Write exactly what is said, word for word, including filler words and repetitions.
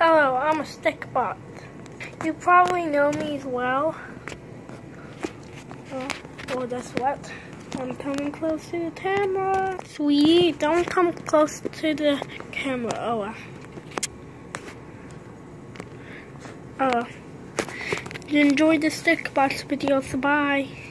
Hello, I'm a skitbot. You probably know me as well. Oh, oh, that's what. I'm coming close to the camera. Sweetie, don't come close to the camera. Oh, uh. Uh, you enjoyed the skitbot video, so bye.